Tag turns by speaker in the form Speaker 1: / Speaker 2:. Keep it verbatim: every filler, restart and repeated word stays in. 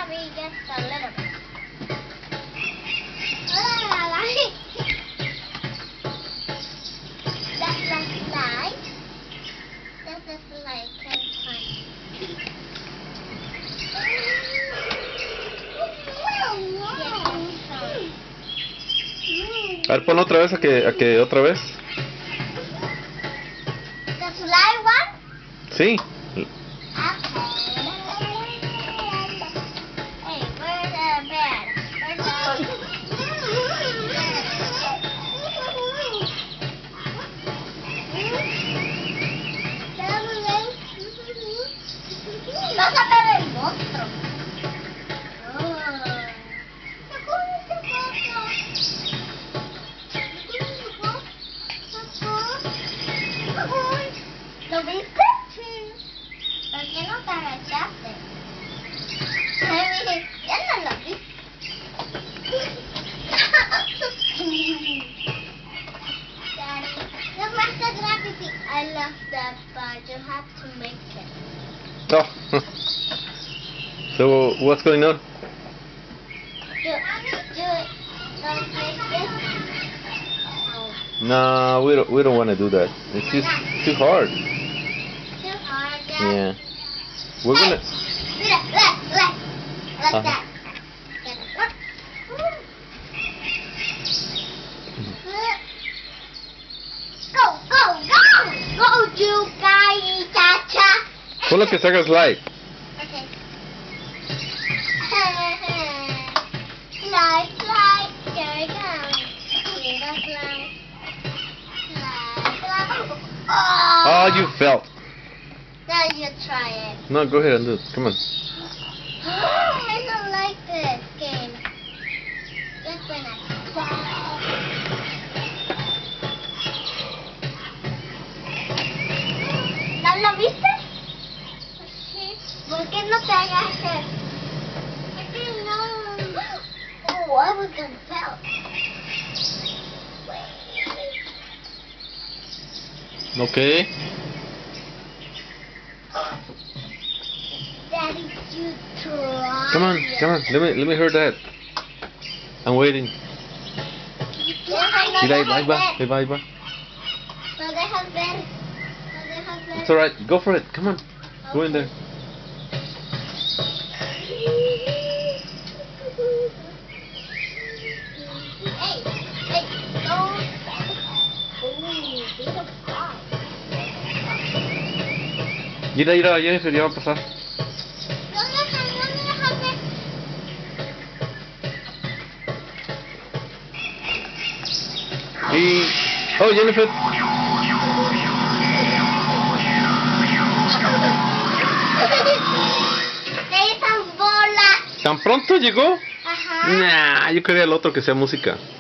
Speaker 1: maybe just a little bit. That's the slide. That's the slide. Can find.
Speaker 2: A ver, pon otra vez a que, a que otra vez.
Speaker 1: The slide one?
Speaker 2: Sí.
Speaker 1: Hey, where's the bed? Where's the... Vas a ver el monstruo. ¿Lo viste? Sí. ¿Por qué no te agachaste? Ya no lo vi. Daddy, look, Master Gravity. I love that, but you have to make it.
Speaker 2: Oh. So what's going on?
Speaker 1: Do, do it. Don't make this. Oh.
Speaker 2: No, we don't. We don't want to do that. It's just too hard.
Speaker 1: Too hard, yeah.
Speaker 2: Yeah. We're gonna.
Speaker 1: Hey, look, look, look. Like
Speaker 2: Uh-huh.
Speaker 1: that. Go, go, go! Go, you guy, cha-cha.
Speaker 2: Solo que se haga slide.
Speaker 1: Okay. Slide, slide, there it goes. Here goes slide. Slide, slide. Oh!
Speaker 2: Oh, you fell.
Speaker 1: Now you try it.
Speaker 2: No, go ahead and do it. Come on.
Speaker 1: I don't like this game. Just when I fall. ¿No lo viste? Sí. ¿Por qué no te agaches? Porque no. Oh, I was gonna fall.
Speaker 2: Okay.
Speaker 1: Daddy, you try.
Speaker 2: Come on, come on. Let me let me hear that. I'm waiting.
Speaker 1: Yeah,
Speaker 2: Mira, ahí va,
Speaker 1: I
Speaker 2: ahí
Speaker 1: know
Speaker 2: va,
Speaker 1: they
Speaker 2: ahí va, ahí va.
Speaker 1: No, they have been. No, they have been.
Speaker 2: It's alright. Go for it. Come on. Go in there.
Speaker 1: Hey, hey, don't. Ooh, big of fly.
Speaker 2: Mira, mira, Jennifer, ya va a pasar.
Speaker 1: No me dejan, no me dejan ver.
Speaker 2: Y... Oh, Jennifer.
Speaker 1: Esas bolas.
Speaker 2: ¿Tan pronto llegó?
Speaker 1: Ajá.
Speaker 2: Nah, yo quería el otro que sea música.